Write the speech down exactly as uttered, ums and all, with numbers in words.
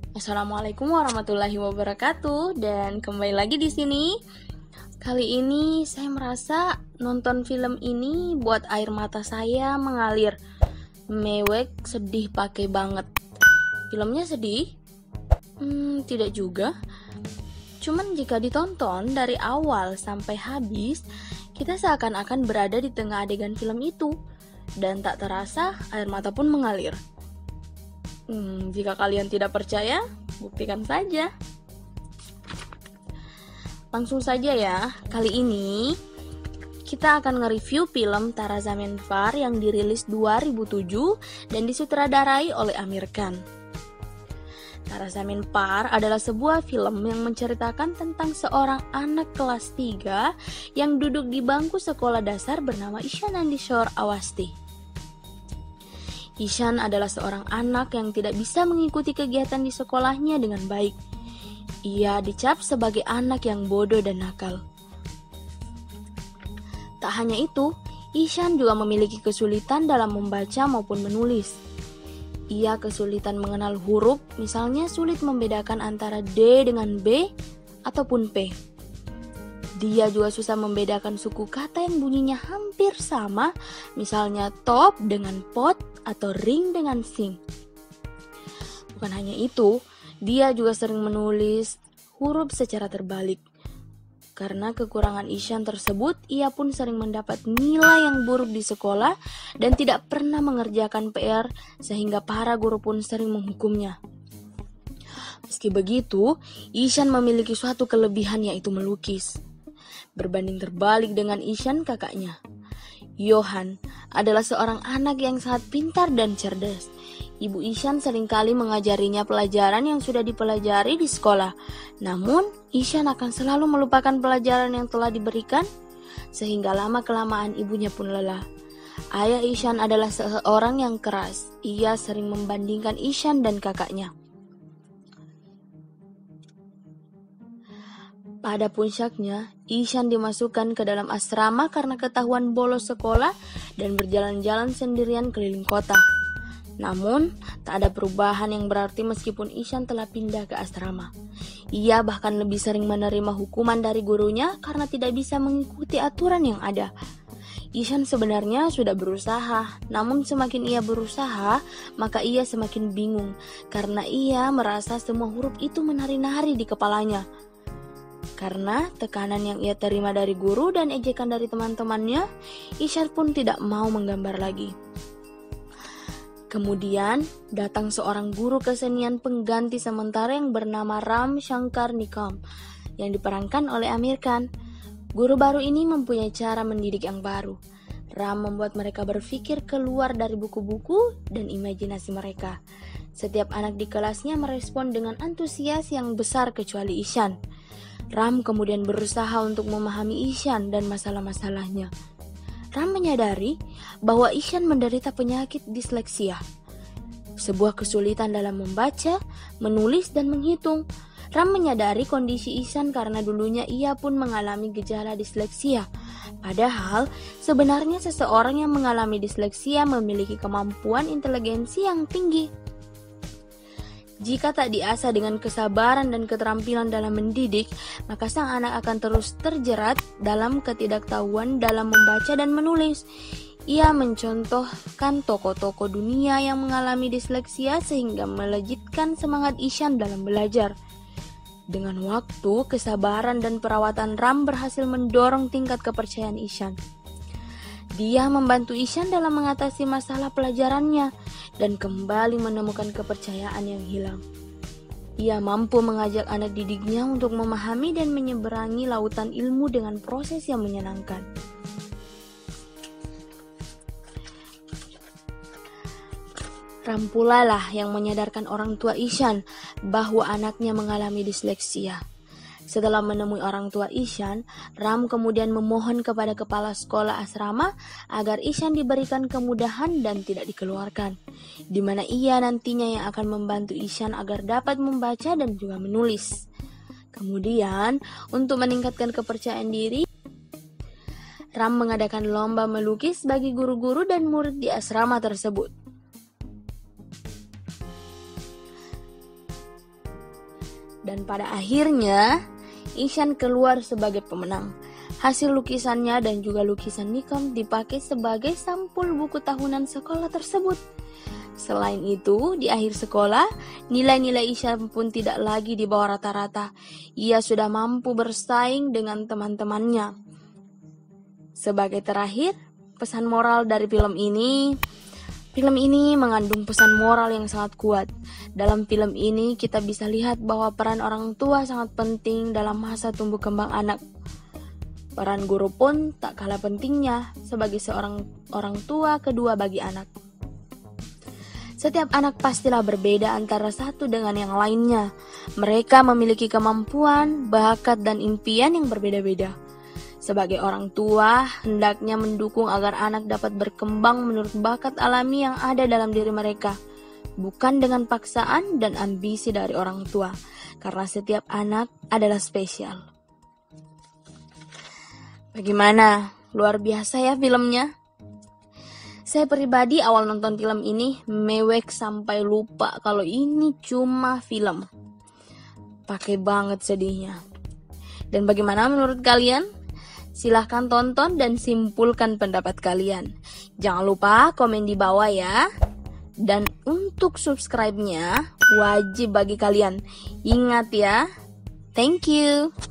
Assalamualaikum warahmatullahi wabarakatuh, dan kembali lagi di sini. Kali ini saya merasa nonton film ini buat air mata saya mengalir. Mewek, sedih pakai banget. Filmnya sedih? Hmm, tidak juga. Cuman jika ditonton dari awal sampai habis, kita seakan-akan berada di tengah adegan film itu, dan tak terasa air mata pun mengalir. Hmm, jika kalian tidak percaya, buktikan saja. Langsung saja ya, kali ini kita akan nge-review film Tarazamenfar yang dirilis dua ribu tujuh dan disutradarai oleh Amir Khan. Tarazamenfar adalah sebuah film yang menceritakan tentang seorang anak kelas tiga yang duduk di bangku sekolah dasar bernama Ishan Andishore Awasthi. Ishan adalah seorang anak yang tidak bisa mengikuti kegiatan di sekolahnya dengan baik. Ia dicap sebagai anak yang bodoh dan nakal. Tak hanya itu, Ishan juga memiliki kesulitan dalam membaca maupun menulis. Ia kesulitan mengenal huruf, misalnya sulit membedakan antara D dengan B ataupun P. Dia juga susah membedakan suku kata yang bunyinya hampir sama, misalnya top dengan pot atau ring dengan sing. Bukan hanya itu, dia juga sering menulis huruf secara terbalik. Karena kekurangan Ishan tersebut, ia pun sering mendapat nilai yang buruk di sekolah dan tidak pernah mengerjakan P R, sehingga para guru pun sering menghukumnya. Meski begitu, Ishan memiliki suatu kelebihan, yaitu melukis. Berbanding terbalik dengan Ishan, kakaknya, Johan adalah seorang anak yang sangat pintar dan cerdas. Ibu Ishan seringkali mengajarinya pelajaran yang sudah dipelajari di sekolah. Namun, Ishan akan selalu melupakan pelajaran yang telah diberikan, sehingga lama-kelamaan ibunya pun lelah. Ayah Ishan adalah seorang yang keras. Ia sering membandingkan Ishan dan kakaknya. Pada puncaknya, Ishan dimasukkan ke dalam asrama karena ketahuan bolos sekolah dan berjalan-jalan sendirian keliling kota. Namun, tak ada perubahan yang berarti meskipun Ishan telah pindah ke asrama. Ia bahkan lebih sering menerima hukuman dari gurunya karena tidak bisa mengikuti aturan yang ada. Ishan sebenarnya sudah berusaha, namun semakin ia berusaha, maka ia semakin bingung karena ia merasa semua huruf itu menari-nari di kepalanya. Karena tekanan yang ia terima dari guru dan ejekan dari teman-temannya, Ishan pun tidak mau menggambar lagi. Kemudian, datang seorang guru kesenian pengganti sementara yang bernama Ram Shankar Nikam, yang diperankan oleh Amir Khan. Guru baru ini mempunyai cara mendidik yang baru. Ram membuat mereka berpikir keluar dari buku-buku dan imajinasi mereka. Setiap anak di kelasnya merespon dengan antusias yang besar kecuali Ishan. Ram kemudian berusaha untuk memahami Ishan dan masalah-masalahnya. Ram menyadari bahwa Ishan menderita penyakit disleksia, sebuah kesulitan dalam membaca, menulis, dan menghitung. Ram menyadari kondisi Ishan karena dulunya ia pun mengalami gejala disleksia. Padahal, sebenarnya seseorang yang mengalami disleksia memiliki kemampuan inteligensi yang tinggi. Jika tak diasah dengan kesabaran dan keterampilan dalam mendidik, maka sang anak akan terus terjerat dalam ketidaktahuan dalam membaca dan menulis. Ia mencontohkan tokoh-tokoh dunia yang mengalami disleksia sehingga melejitkan semangat Ishan dalam belajar. Dengan waktu, kesabaran dan perawatan Ram berhasil mendorong tingkat kepercayaan Ishan. Dia membantu Ishan dalam mengatasi masalah pelajarannya dan kembali menemukan kepercayaan yang hilang. Ia mampu mengajak anak didiknya untuk memahami dan menyeberangi lautan ilmu dengan proses yang menyenangkan. Ram pula lah yang menyadarkan orang tua Ishan bahwa anaknya mengalami disleksia. Setelah menemui orang tua Ishan, Ram kemudian memohon kepada kepala sekolah asrama agar Ishan diberikan kemudahan dan tidak dikeluarkan, di mana ia nantinya yang akan membantu Ishan agar dapat membaca dan juga menulis. Kemudian, untuk meningkatkan kepercayaan diri, Ram mengadakan lomba melukis bagi guru-guru dan murid di asrama tersebut. Dan pada akhirnya, Ishan keluar sebagai pemenang. Hasil lukisannya dan juga lukisan Nikom dipakai sebagai sampul buku tahunan sekolah tersebut. Selain itu, di akhir sekolah, nilai-nilai Ishan pun tidak lagi di bawah rata-rata. Ia sudah mampu bersaing dengan teman-temannya. Sebagai terakhir, pesan moral dari film ini, film ini mengandung pesan moral yang sangat kuat. Dalam film ini kita bisa lihat bahwa peran orang tua sangat penting dalam masa tumbuh kembang anak. Peran guru pun tak kalah pentingnya sebagai seorang orang tua kedua bagi anak. Setiap anak pastilah berbeda antara satu dengan yang lainnya. Mereka memiliki kemampuan, bakat, dan impian yang berbeda-beda. Sebagai orang tua, hendaknya mendukung agar anak dapat berkembang menurut bakat alami yang ada dalam diri mereka, bukan dengan paksaan dan ambisi dari orang tua, karena setiap anak adalah spesial. Bagaimana? Luar biasa ya filmnya? Saya pribadi awal nonton film ini mewek sampai lupa kalau ini cuma film. Pakai banget sedihnya. Dan bagaimana menurut kalian? Silahkan tonton dan simpulkan pendapat kalian. Jangan lupa komen di bawah ya. Dan untuk subscribe-nya wajib bagi kalian. Ingat ya. Thank you.